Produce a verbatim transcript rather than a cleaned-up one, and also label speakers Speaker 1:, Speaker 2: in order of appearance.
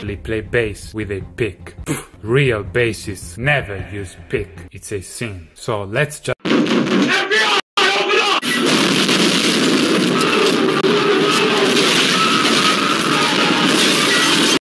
Speaker 1: actually play bass with a pick. Real bassists never use pick. It's a sin. So let's just